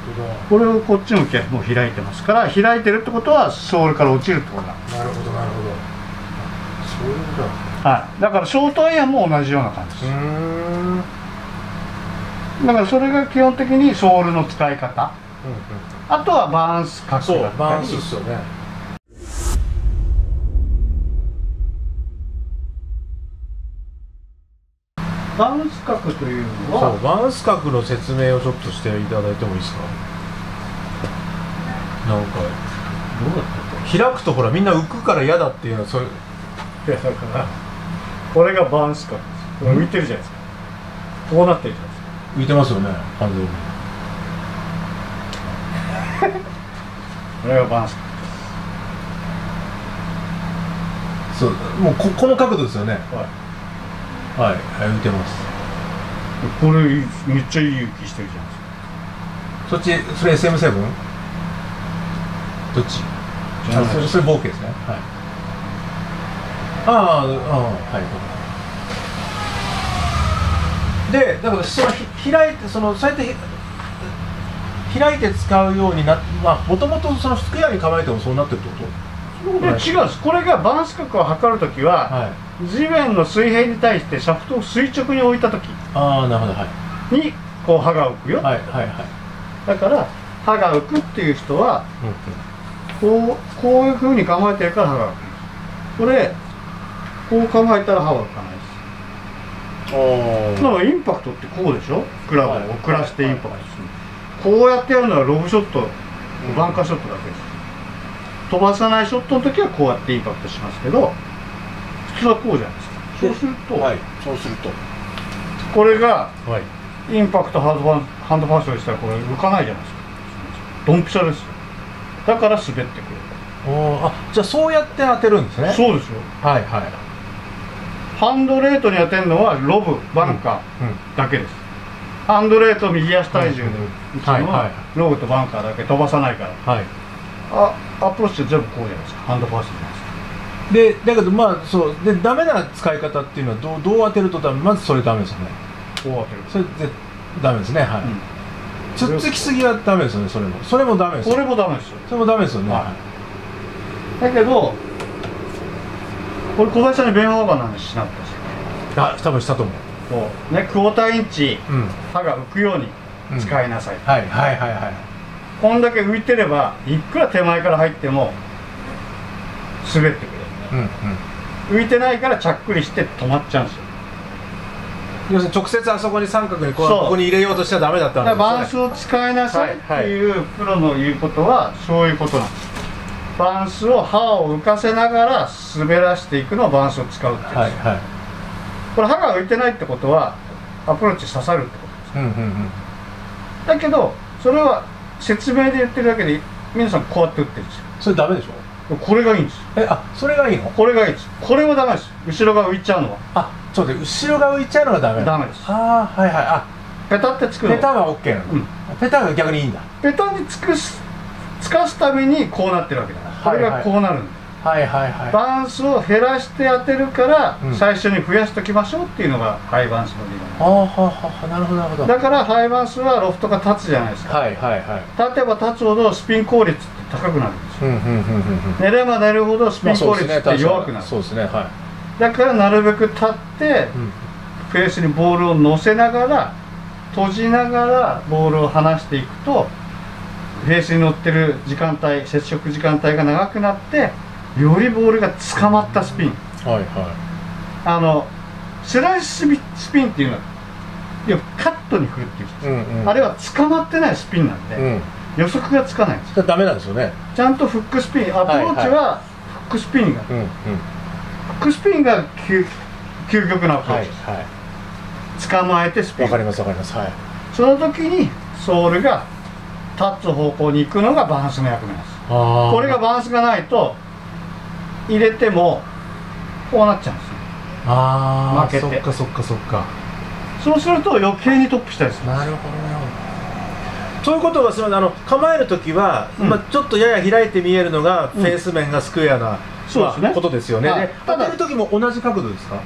これをこっち向けもう開いてますから、開いてるってことはソールから落ちるってことなんです。 なるほどなるほど。そういうことだ。 はい、だからショートアイアンも同じような感じです。だからそれが基本的にソールの使い方、あとはバランス角度だったり。 バランスですよね。 バランス角というのは、 そう、バランス角の説明をちょっとしていただいてもいいですか。なんかどうだった開くとほらみんな浮くから嫌だっていうのはそれ。 いやだからこれがバランス角です。これ浮いてるじゃないですか。こうなってるじゃないですか。 浮いてますよね、完全に。 これがバランス角そう、もうこの角度ですよね。 はい、 はい、浮いてます。 これめっちゃいい浮きしてるじゃないですか。 そっち、それ SM7？ どっち？それボーケですね。はい。はい。で、だからその開いてそうやって開いて使うようになって、もともとそのスクエアに構えてもそうなってるってこと？ で違うんです。これがバランス角を測るときは、はい、地面の水平に対してシャフトを垂直に置いたときにこう刃が浮くよ。はいはいはい。だから刃が浮くっていう人は、こういうふうに構えてるから刃が浮く。これこう構えたら刃は浮かないです。だからインパクトってこうでしょ。クラブを遅らせてインパクトする。こうやってやるのはロブショット、バンカーショットだけです。飛ばさないショットの時はこうやってインパクトしますけど、普通はこうじゃないですか。そうするとこれがインパクトハンドファーストでしたらこれ浮かないじゃないですか。ドンピシャですよ。だから滑ってくる。 じゃあそうやって当てるんですね。 そうですよ。はいはい。ハンドレートに当てるのはロブ、バンカーだけです。ハンドレート右足体重で打つのはロブとバンカーだけ、飛ばさないから。はい。アプローチは全部こうじゃないですか。ハンドファーストじゃないですか。 だけどそうでダメな使い方っていうのはどう当てるとダメ。まずそれダメですよね。 こう当てる。 それでダメですね。はい。つっつきすぎはダメですよね。それもダメです。 これもダメですよ。 それもダメですよね。 だけどこれ小林さんにベン・ホーガンの話しなかったですよ。多分したと思う。 こうね、クォーターインチ刃が浮くように使いなさい。はいはいはいはい。こんだけ浮いてればいくら手前から入っても滑ってくる。浮いてないからちゃっくりして止まっちゃうんですよ。 要するに直接あそこに三角にここに入れようとしちゃダメだったんですよね。 バランスを使いなさいっていうプロの言うことはそういうことなんです。バランスを刃を浮かせながら滑らしていくのをバランスを使うっていうんですよ。これ刃が浮いてないってことはアプローチ刺さるってことです。だけどそれは説明で言ってるだけで皆さんこうやって打ってるんですよ。 それダメでしょ。 これがいいんです。 それがいいの？ これがいいです。これはダメです。後ろが浮いちゃうのは。 ちょっと後ろが浮いちゃうのがダメ。 ダメです。 はいはい。 ペタってつくの。 ペタは OK なの。ペタが逆にいいんだ。 ペタにつかすためにこうなってるわけだ。これがこうなるんで。バランスを減らして当てるから最初に増やしておきましょうっていうのがハイバランスの理論。 なるほどなるほど。 だからハイバランスはロフトが立つじゃないですか。立てば立つほどスピン効率って高くなるんですよ。寝れば寝るほどスピン効率って弱くなる。そうですね。はい。だからなるべく立ってフェースにボールを乗せながら閉じながらボールを離していくとフェースに乗ってる時間帯、接触時間帯が長くなってよりボールが捕まったスピン。スライススピンっていうのはカットに振るっていう、あれは捕まってないスピンなんで、予測がつかないんです。 ダメなんですよね。 ちゃんとフックスピン、アプローチはフックスピンが、フックスピンが究極のアプローチです。捕まえてスピン。わかりますわかります。その時にソールが立つ方向に行くのがバランスの役目なんです。これがバランスがないと入れてもこうなっちゃうんですよ。負けて。そっか。そうすると余計にトップしたりする。なるほど。 そういうことは構えるときは、ちょっとやや開いて見えるのがフェース面がスクエアなことですよね。当てるときも同じ角度ですか？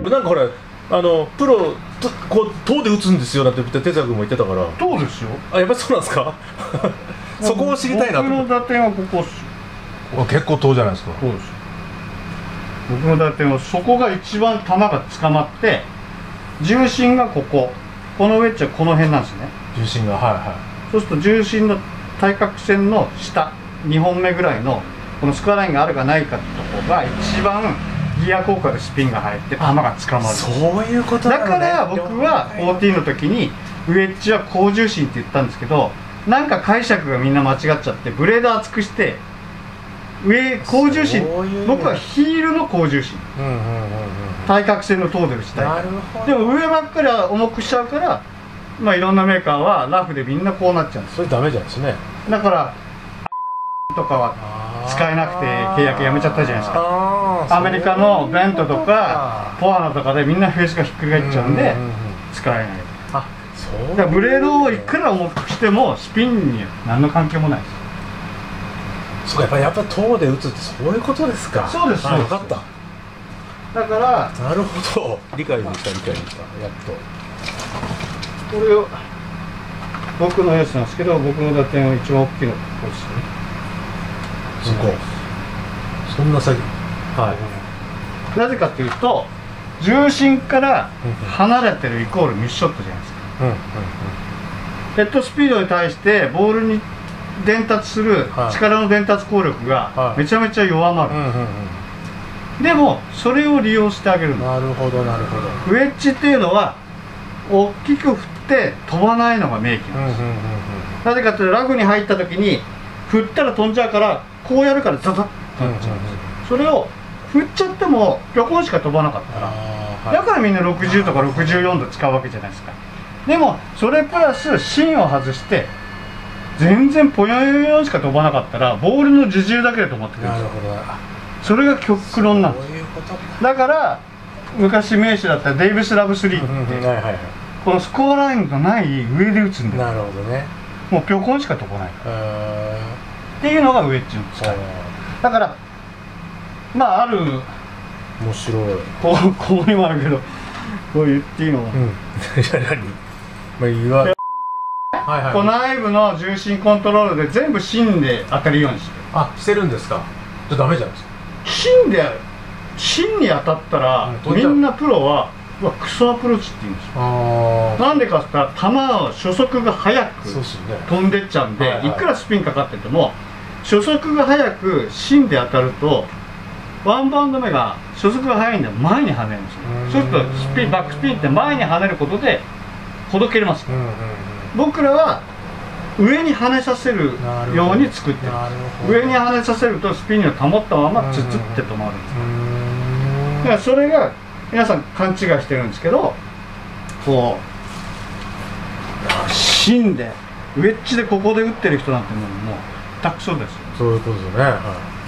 なんかほらプロこう塔で打つんですよなんて哲也君も言ってたから。 そうですよ。 あ、やっぱりそうなんですか。そこを知りたいなと。 僕の打点はここっすよ。結構遠じゃないですか。 そうです。僕の打点はそこが一番球が捕まって重心がこのウェッジはこの辺なんですね。 重心が、はいはい。 そうすると重心の対角線の下2本目ぐらいのこのスコアラインがあるかないかってとこが一番ギア効果でスピンが入って球が捕まる。 そういうことだから僕は14の時にウェッジは高重心って言ったんですけど、なんか解釈がみんな間違っちゃってブレード厚くして高重心、僕はヒールの高重心、対角線の塔で打ちたい。でも上ばっかりは重くしちゃうから、まあいろんなメーカーはラフでみんなこうなっちゃうんです。 それダメじゃないですね。 だからとかは使えなくて契約やめちゃったじゃないですか。アメリカのベントとかポアナとかでみんなフェースがひっくり返っちゃうんで使えない。 あ、そうだからブレードをいくら重くしてもスピンに何の関係もないです。 そうか、やっぱ塔で打つってそういうことですか。 そうです。 分かった。 だからなるほど、理解できたやっと。 これを僕のやつなんですけど、僕の打点は一番大きいのがここですね。 そこ、そんな先、はい。 なぜかというと重心から離れてるイコールミスショットじゃないですか。ヘッドスピードに対してボールに伝達する力の伝達効力がめちゃめちゃ弱まる。でもそれを利用してあげるの。 なるほどなるほど。 ウェッジっていうのは大きく振って飛ばないのが名機なんです。なぜかというとラフに入った時に振ったら飛んじゃうからこうやるからザザッとなっちゃうんです。それを振っちゃってもぴょこんしか飛ばなかったら、だからみんな60とか64度使うわけじゃないですか。でもそれプラス芯を外して全然ポヨヨヨンしか飛ばなかったらボールの自重だけで止まってくるんですよ。それが極論なんです。だから昔名手だったデイビス・ラブスリーってこのスコアラインがない上で打つんだよ。 なるほどね。 もうぴょこんしか飛ばないっていうのがウェッジの使い。だからまあある面白いここにもあるけどこう言っていいのはこう内部の重心コントロールで全部芯で当たるようにして。 あ、してるんですか。じゃダメじゃないですか。 芯に当たったらみんなプロはクソアプローチって言うんですよ。なんでかって言ったら球は初速が速く飛んでっちゃうんで、いくらスピンかかってても初速が速く芯で当たるとワンバウンド目が初速が速いんで前に跳ねるんですよ。そうするとバックスピンって前に跳ねることでほどけれます。僕らは上に跳ねさせるように作ってる。上に跳ねさせるとスピンを保ったままツツって止まるんです。だからそれが皆さん勘違いしてるんですけど、こう芯でウェッジでここで打ってる人なんてもうたくそですよ。 そういうことですね。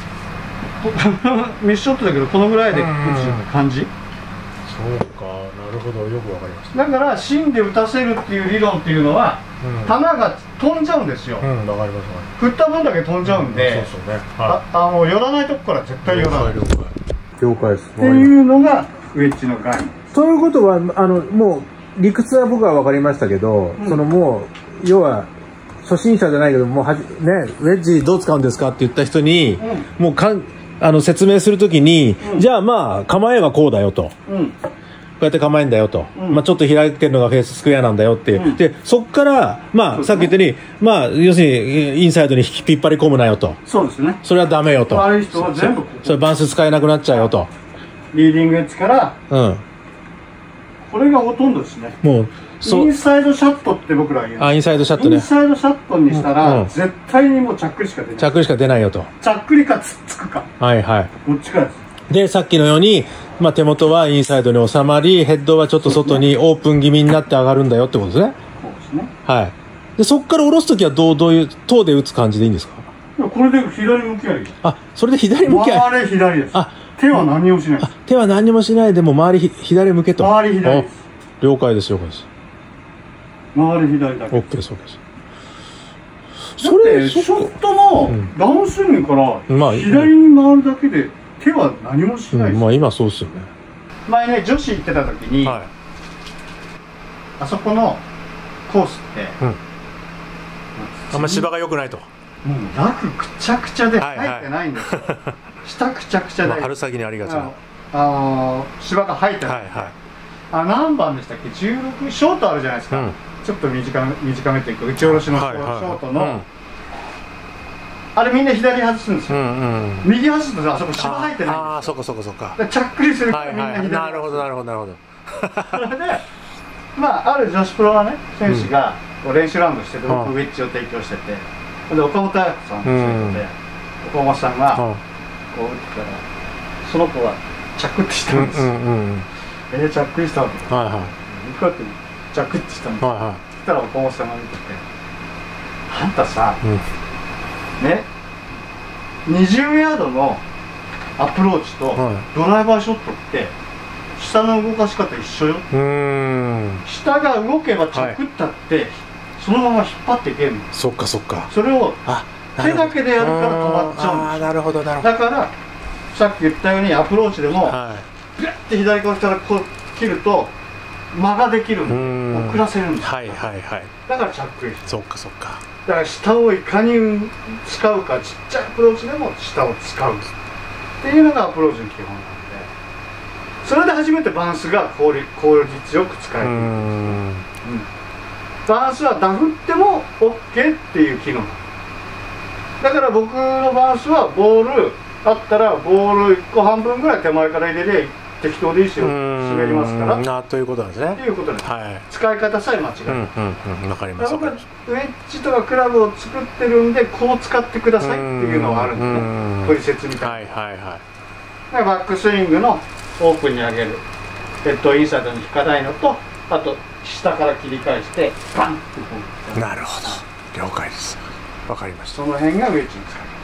ミスショットだけどこのぐらいで打つ感じ。 そうか、なるほど、よくわかりました。 だから芯で打たせるっていう理論っていうのは、球が飛んじゃうんですよ。わかります。振った分だけ飛んじゃうんで、寄らないとこから絶対寄らない。 了解です。 っていうのがウェッジの概念。 ということはもう理屈は僕は分かりましたけど、もう要は初心者じゃないけどもうね、ウェッジどう使うんですかって言った人に、もう説明するときに、じゃあまあ構えはこうだよと、こうやって構えんだよと、まあちょっと開いてるのがフェーススクエアなんだよって、でそこからまあさっき言ったように、まあ要するにインサイドに引っ張り込むなよと。そうですね。それはダメよと。悪い人は全部それバンス使えなくなっちゃうよと。 リーディングエッジから、これがほとんどですね。もうインサイドシャットって僕らは言う。インサイドシャットね。インサイドシャットにしたら、絶対にもうチャックリしか出ない。チャックリしか出ないよと。チャックリかつっつくか。はいはい。どっちかです。で、さっきのように、まあ手元はインサイドに収まり、ヘッドはちょっと外にオープン気味になって上がるんだよってことですね。そうですね。はい。で、そこから下ろすときはどういう塔で打つ感じでいいんですか。これで左向きあり。あ、それで左向きあり。周り左です。あ、手は何もしない。手は何もしないでも周り左向けと。周り左です。了解です了解です。周り左だけ。OKです OKです。それショットのダウンスイングから左に回るだけで手は何もしないです。まあ今そうですよね。 前ね女子行ってた時に、はい、あそこのコースって、 あんま芝が良くないと、 もうラフくちゃくちゃで入ってないんですよ、下くちゃくちゃで、 春先にありがちな芝が入ってない、何番でしたっけ、16ショートあるじゃないですか、ちょっと短めっていうか打ち下ろしのショートの、あれみんな左外すんですよ、右外すとあそこ芝入ってないんですよ。ああ、そっかそっかそっか。ちゃっくりするからみんな左。なるほどなるほどなるほど。それでまあある女子プロはね選手が練習ラウンドしてて、僕ウェッジを提供してて、で岡本彩子さんということで、岡本さんがこう打ってたらその子はチャクってしたんですよ。チャックリしたわけです。こうやってチャックってしたんですよ。そしたら岡本さんが見てて、あんたさね、20ヤードのアプローチとドライバーショットって下の動かし方一緒よ。下が動けばチャクったってそのまま引っ張っていけるの。そっかそっか。それを手だけでやるから止まっちゃうんですよ。なるほどなるほど。だからさっき言ったようにアプローチでもピュッて左側からこう切ると間ができるんで遅らせるんですよ。だからチャックリ。そっかそっか。だから下をいかに使うか、ちっちゃいアプローチでも下を使うっていうのがアプローチの基本なんで、それで初めてバランスが効率よく使える。バランスはダフっても OK っていう機能だから僕のバランスはボールあったらボール1個半分ぐらい手前から入れて適当でいいですよ、滑りますからということなんですね。ということです、使い方さえ間違えない。わかります。僕はウェッジとかクラブを作ってるんでこう使ってくださいっていうのはあるんですね、取説みたいな。バックスイングのオープンに上げる、ヘッドインサイドに引かないのと、あと下から切り返してバンってこう。なるほど、了解です。わかりました。その辺がウェッジに使います。